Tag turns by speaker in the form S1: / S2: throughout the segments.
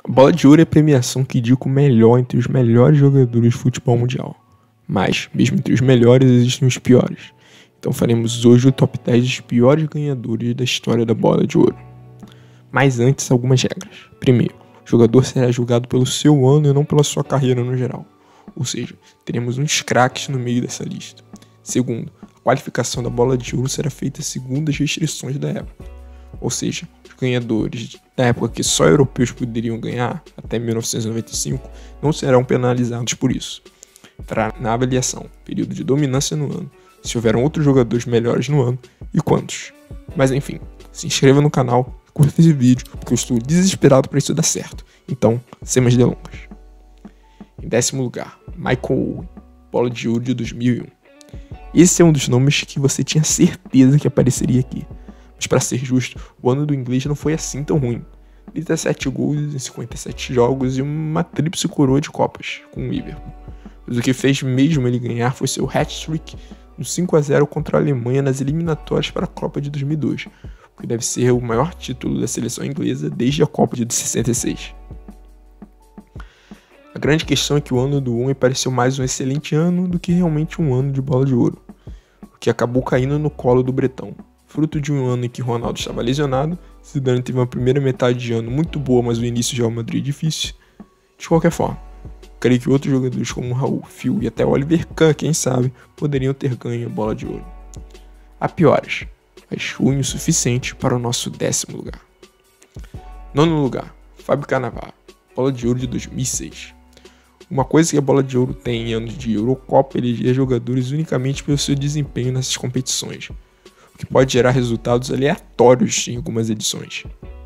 S1: A Bola de Ouro é a premiação que indica o melhor entre os melhores jogadores de futebol mundial. Mas, mesmo entre os melhores, existem os piores. Então faremos hoje o top 10 dos piores ganhadores da história da Bola de Ouro. Mas antes, algumas regras. Primeiro, o jogador será julgado pelo seu ano e não pela sua carreira no geral. Ou seja, teremos uns craques no meio dessa lista. Segundo, a qualificação da Bola de Ouro será feita segundo as restrições da época. Ou seja, os ganhadores da época que só europeus poderiam ganhar, até 1995, não serão penalizados por isso. Entrará na avaliação, período de dominância no ano, se houveram outros jogadores melhores no ano e quantos. Mas enfim, se inscreva no canal, curta esse vídeo, porque eu estou desesperado para isso dar certo. Então, sem mais delongas. Em 10º lugar, Michael Owen, Bola de Ouro de 2001. Esse é um dos nomes que você tinha certeza que apareceria aqui. Mas para ser justo, o ano do inglês não foi assim tão ruim. 37 gols em 57 jogos e uma tríplice coroa de Copas com o Liverpool. Mas o que fez mesmo ele ganhar foi seu hat-trick no 5-0 contra a Alemanha nas eliminatórias para a Copa de 2002, o que deve ser o maior título da seleção inglesa desde a Copa de 66. A grande questão é que o ano do Owen pareceu mais um excelente ano do que realmente um ano de Bola de Ouro, o que acabou caindo no colo do bretão. Fruto de um ano em que Ronaldo estava lesionado, Zidane teve uma primeira metade de ano muito boa, mas o início de Real Madrid difícil. De qualquer forma, creio que outros jogadores como Raul, Phil e até Oliver Kahn, quem sabe, poderiam ter ganho a Bola de Ouro. Há piores, mas ruim o suficiente para o nosso 10º lugar. 9º lugar, Fábio Cannavaro, Bola de Ouro de 2006. Uma coisa que a Bola de Ouro tem em anos de Eurocopa é eleger jogadores unicamente pelo seu desempenho nessas competições, o que pode gerar resultados aleatórios em algumas edições.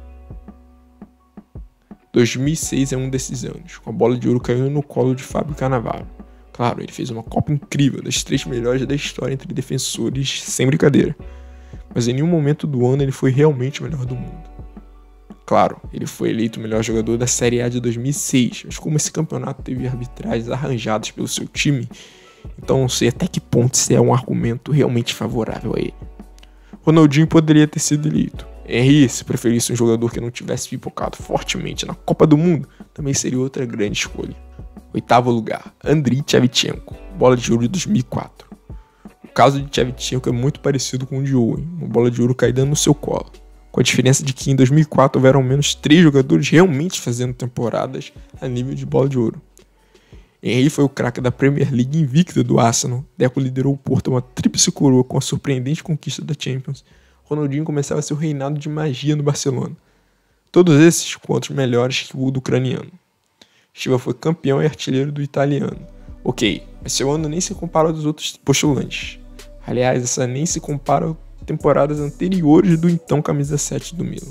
S1: 2006 é um desses anos, com a Bola de Ouro caindo no colo de Fábio Cannavaro. Claro, ele fez uma Copa incrível, das 3 melhores da história entre defensores, sem brincadeira. Mas em nenhum momento do ano ele foi realmente o melhor do mundo. Claro, ele foi eleito o melhor jogador da Série A de 2006, mas como esse campeonato teve arbitragens arranjadas pelo seu time, então não sei até que ponto isso é um argumento realmente favorável a ele. Ronaldinho poderia ter sido eleito. Henry, se preferisse um jogador que não tivesse pipocado fortemente na Copa do Mundo, também seria outra grande escolha. 8º lugar, Andriy Shevchenko, Bola de Ouro de 2004. O caso de Shevchenko é muito parecido com o de Owen, uma bola de ouro caída no seu colo, com a diferença de que em 2004 houveram ao menos 3 jogadores realmente fazendo temporadas a nível de Bola de Ouro. Henry foi o craque da Premier League invicta do Arsenal, Deco liderou o Porto a uma tríplice coroa com a surpreendente conquista da Champions. Ronaldinho começava seu reinado de magia no Barcelona. Todos esses com outros melhores que o do ucraniano. Stiva foi campeão e artilheiro do italiano. Ok, mas seu ano nem se compara aos dos outros postulantes. Aliás, essa nem se compara às temporadas anteriores do então camisa 7 do Milan.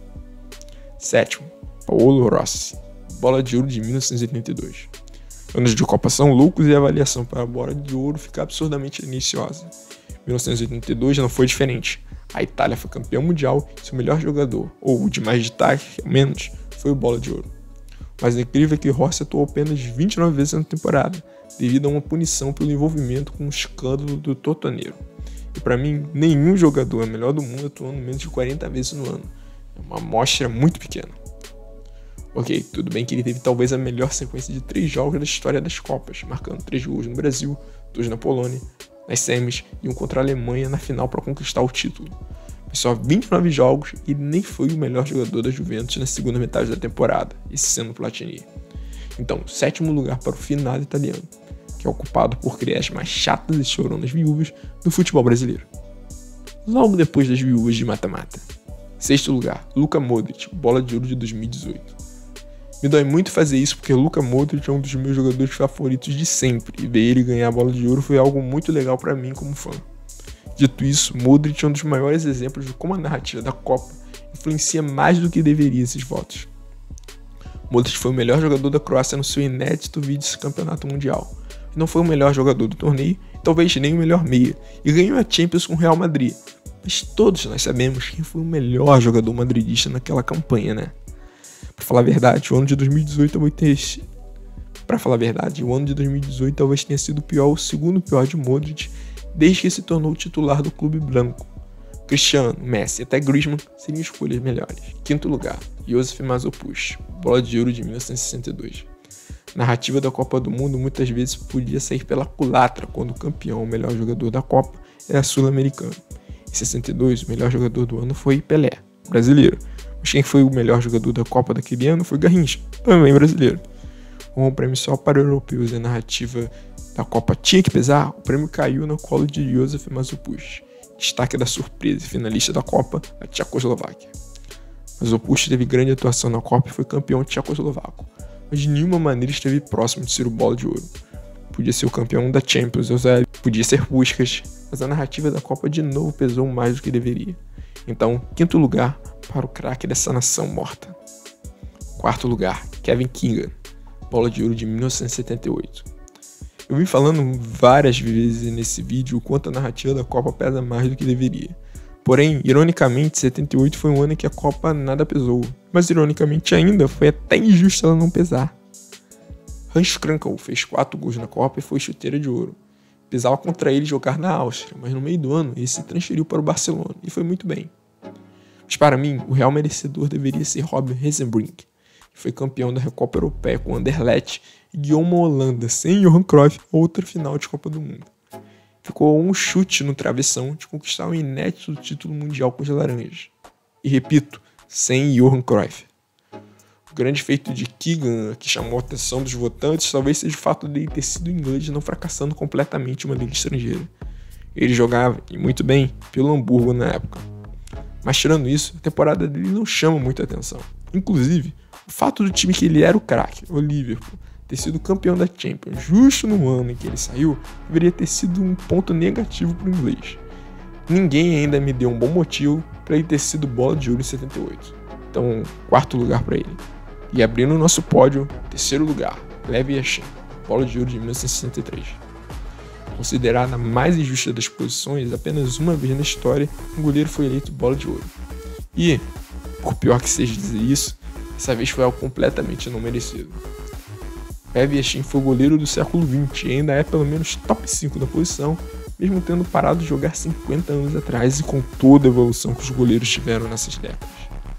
S1: 7º, Paolo Rossi, Bola de Ouro de 1982. Anos de Copa são loucos e a avaliação para a Bola de Ouro fica absurdamente deliciosa. 1982 não foi diferente. A Itália foi campeã mundial e seu melhor jogador, ou o de mais destaque, ao menos, foi o Bola de Ouro. Mas o incrível é que Rossi atuou apenas 29 vezes na temporada, devido a uma punição pelo envolvimento com o escândalo do Totoneiro. E para mim, nenhum jogador é melhor do mundo atuando menos de 40 vezes no ano. É uma amostra muito pequena. Ok, tudo bem que ele teve talvez a melhor sequência de 3 jogos da história das Copas, marcando 3 gols no Brasil, 2 na Polônia, nas semis e um contra a Alemanha na final para conquistar o título. Foi só 29 jogos e ele nem foi o melhor jogador da Juventus na segunda metade da temporada, esse sendo Platini. Então, 7º lugar para o finado italiano, que é ocupado por criar as mais chatas e choronas viúvas do futebol brasileiro. Logo depois das viúvas de mata-mata. 6º lugar, Luka Modric, Bola de Ouro de 2018. Me dói muito fazer isso porque Luka Modric é um dos meus jogadores favoritos de sempre e ver ele ganhar a Bola de Ouro foi algo muito legal para mim como fã. Dito isso, Modric é um dos maiores exemplos de como a narrativa da Copa influencia mais do que deveria esses votos. Modric foi o melhor jogador da Croácia no seu inédito vice-campeonato mundial. Não foi o melhor jogador do torneio, talvez nem o melhor meia, e ganhou a Champions com o Real Madrid. Mas todos nós sabemos quem foi o melhor jogador madridista naquela campanha, né? Pra falar a verdade, o ano de 2018 talvez tenha sido o segundo pior de Modric, desde que se tornou titular do clube branco. Cristiano, Messi e até Griezmann seriam escolhas melhores. Quinto lugar, Josef Masopust, bola de ouro de 1962. Narrativa da Copa do Mundo muitas vezes podia sair pela culatra quando o campeão, o melhor jogador da Copa, era sul-americano. Em 62, o melhor jogador do ano foi Pelé, brasileiro. Mas quem foi o melhor jogador da Copa daquele ano foi Garrincha, também brasileiro. Com um prêmio só para europeus e a narrativa da Copa tinha que pesar, o prêmio caiu no colo de Josef Masopust. Destaque da surpresa e finalista da Copa, a Tchecoslováquia. Masopust teve grande atuação na Copa e foi campeão tchecoslovaco, mas de nenhuma maneira esteve próximo de ser o bola de ouro. Podia ser o campeão da Champions, Eusébio, podia ser Puskás, mas a narrativa da Copa de novo pesou mais do que deveria. Então, quinto lugar para o craque dessa nação morta. Quarto lugar, Kevin Keegan, bola de ouro de 1978. Eu vim falando várias vezes nesse vídeo o quanto a narrativa da Copa pesa mais do que deveria. Porém, ironicamente, 78 foi um ano em que a Copa nada pesou. Mas ironicamente ainda, foi até injusto ela não pesar. Hans Krankel fez 4 gols na Copa e foi chuteira de ouro. Pesava contra ele jogar na Áustria, mas no meio do ano ele se transferiu para o Barcelona e foi muito bem. Mas para mim, o real merecedor deveria ser Robin Hasenbrink, que foi campeão da Recopa Europeia com Anderlecht e guiou uma Holanda sem Johan Cruyff outra final de Copa do Mundo. Ficou um chute no travessão de conquistar um inédito título mundial com os laranjas. E repito, sem Johan Cruyff. O grande feito de Keegan, que chamou a atenção dos votantes, talvez seja o fato de ele ter sido inglês e não fracassando completamente uma liga estrangeira. Ele jogava, e muito bem, pelo Hamburgo na época. Mas tirando isso, a temporada dele não chama muita atenção. Inclusive, o fato do time que ele era o craque, o Liverpool, ter sido campeão da Champions justo no ano em que ele saiu, deveria ter sido um ponto negativo para o inglês. Ninguém ainda me deu um bom motivo para ele ter sido bola de ouro em 78. Então, quarto lugar para ele. E abrindo o nosso pódio, terceiro lugar, Lev Yashin, bola de ouro de 1963. Considerada a mais injusta das posições, apenas uma vez na história, um goleiro foi eleito bola de ouro. E, por pior que seja dizer isso, dessa vez foi algo completamente não merecido. Lev Yashin foi o goleiro do século XX e ainda é pelo menos top 5 da posição, mesmo tendo parado de jogar 50 anos atrás e com toda a evolução que os goleiros tiveram nessas décadas.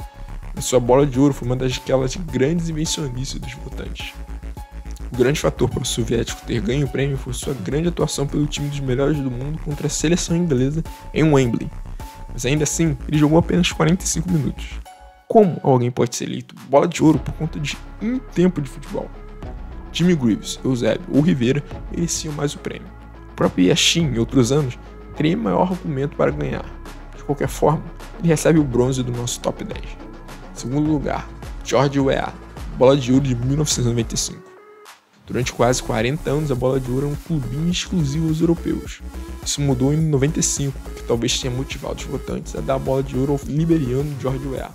S1: E sua bola de ouro foi uma daquelas grandes invencionices dos votantes. O grande fator para o soviético ter ganho o prêmio foi sua grande atuação pelo time dos melhores do mundo contra a seleção inglesa em Wembley. Mas ainda assim, ele jogou apenas 45 minutos. Como alguém pode ser eleito bola de ouro por conta de um tempo de futebol? Jimmy Greaves, Eusébio ou Rivera mereciam mais o prêmio. O próprio Yashin, em outros anos, teria maior argumento para ganhar. De qualquer forma, ele recebe o bronze do nosso top 10. Segundo lugar, George Weah, bola de ouro de 1995. Durante quase 40 anos, a bola de ouro é um clubinho exclusivo aos europeus. Isso mudou em 95, que talvez tenha motivado os votantes a dar a bola de ouro ao liberiano George Weah.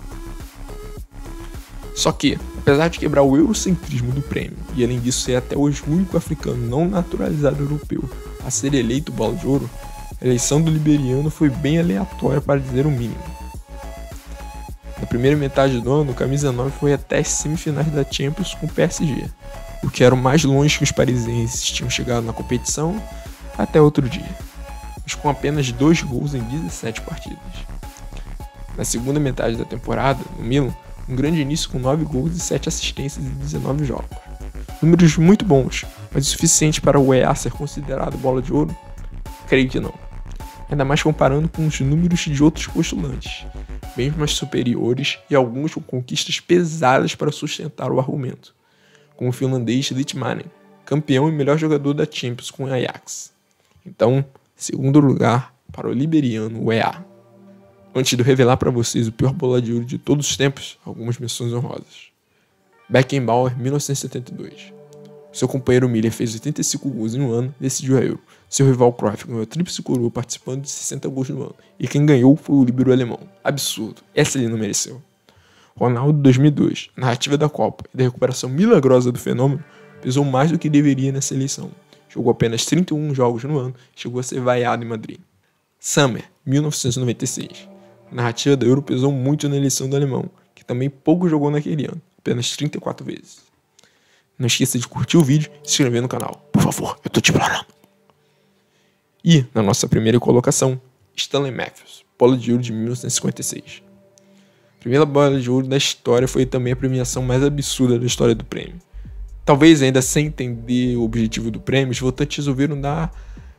S1: Só que, apesar de quebrar o eurocentrismo do prêmio, e além disso ser até hoje o único africano não naturalizado europeu a ser eleito bola de ouro, a eleição do liberiano foi bem aleatória para dizer o mínimo. Na primeira metade do ano, o camisa 9 foi até as semifinais da Champions com o PSG, o que era o mais longe que os parisienses tinham chegado na competição até outro dia, mas com apenas 2 gols em 17 partidas. Na segunda metade da temporada, no Milan, um grande início com 9 gols e 7 assistências em 19 jogos. Números muito bons, mas o suficiente para o Weah ser considerado bola de ouro? Creio que não. Ainda mais comparando com os números de outros postulantes, bem mais superiores e alguns com conquistas pesadas para sustentar o argumento, como o finlandês Litmanen, campeão e melhor jogador da Champions com o Ajax. Então, segundo lugar para o liberiano Weah. Antes de eu revelar para vocês o pior bola de ouro de todos os tempos, algumas menções honrosas. Beckenbauer, 1972. Seu companheiro Miller fez 85 gols em um ano e decidiu a Euro. Seu rival Cruyff ganhou a tríplice coroa participando de 60 gols no ano. E quem ganhou foi o líbero alemão. Absurdo. Essa ele não mereceu. Ronaldo, 2002. A narrativa da Copa e da recuperação milagrosa do fenômeno pesou mais do que deveria nessa eleição. Jogou apenas 31 jogos no ano e chegou a ser vaiado em Madrid. Sommer, 1996. A narrativa da Euro pesou muito na eleição do alemão, que também pouco jogou naquele ano, apenas 34 vezes. Não esqueça de curtir o vídeo e se inscrever no canal. Por favor, eu tô te implorando. E, na nossa primeira colocação, Stanley Matthews, bola de ouro de 1956. A primeira bola de ouro da história foi também a premiação mais absurda da história do prêmio. Talvez ainda sem entender o objetivo do prêmio, os votantes resolveram dar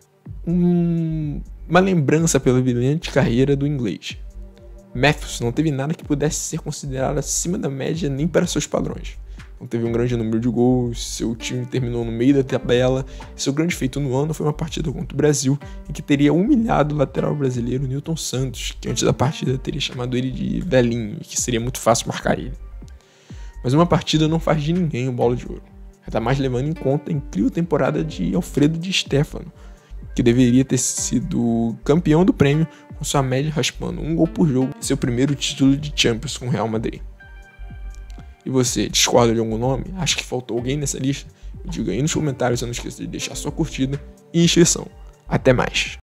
S1: uma lembrança pela brilhante carreira do inglês. Matthews não teve nada que pudesse ser considerado acima da média nem para seus padrões. Não teve um grande número de gols, seu time terminou no meio da tabela, e seu grande feito no ano foi uma partida contra o Brasil, em que teria humilhado o lateral brasileiro Nilton Santos, que antes da partida teria chamado ele de velhinho, e que seria muito fácil marcar ele. Mas uma partida não faz de ninguém o bola de ouro, ainda mais levando em conta a incrível temporada de Alfredo Di Stéfano, que deveria ter sido campeão do prêmio com sua média raspando 1 gol por jogo, seu primeiro título de Champions com o Real Madrid. E você, discorda de algum nome? Acha que faltou alguém nessa lista? Me diga aí nos comentários, não esqueça de deixar sua curtida e inscrição. Até mais!